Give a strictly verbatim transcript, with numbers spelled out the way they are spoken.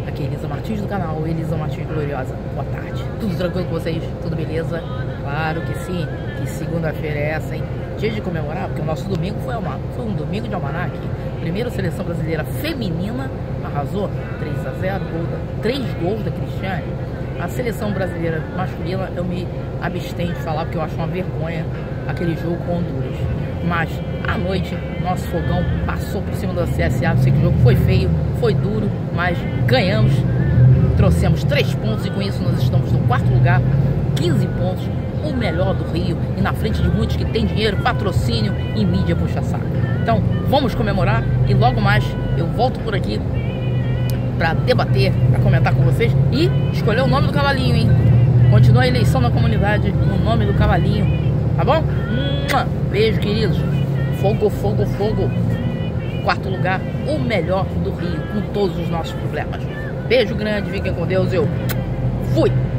Aqui é Elisa Martins do canal Elisa Martins Gloriosa. Boa tarde. Tudo tranquilo com vocês? Tudo beleza? Claro que sim. Que segunda-feira é essa, hein? Dia de comemorar, porque o nosso domingo foi, uma, foi um domingo de almanaque. Primeiro, seleção brasileira feminina arrasou três a zero, gol da, três gols da Cristiane. A seleção brasileira masculina eu me abstenho de falar porque eu acho uma vergonha aquele jogo com Honduras. Mas à noite nosso fogão passou por cima do C S A. Eu sei que o jogo foi feio, foi duro, mas ganhamos, trouxemos três pontos e com isso nós estamos no quarto lugar, quinze pontos, o melhor do Rio e na frente de muitos que tem dinheiro, patrocínio e mídia puxa-saco. Então vamos comemorar e logo mais eu volto por aqui para debater, para comentar com vocês e escolher o nome do cavalinho, hein? Continua a eleição na comunidade no nome do cavalinho, tá bom? Beijo, queridos. Fogo, fogo, fogo. Quarto lugar, o melhor do Rio, com todos os nossos problemas. Beijo grande, fiquem com Deus, eu fui!